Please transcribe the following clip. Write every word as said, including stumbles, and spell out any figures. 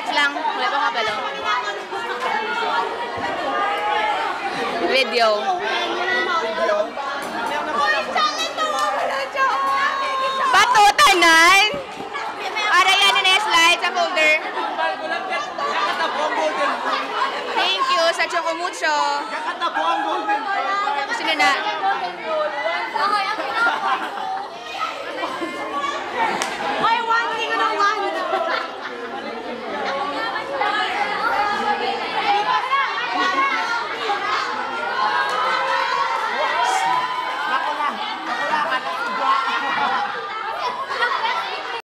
minutes lang. Wala pa kabalo. Video. Bato, tanan! Para yan na yung slide sa folder. Thank you sa Choco Mucho. Gusto na na.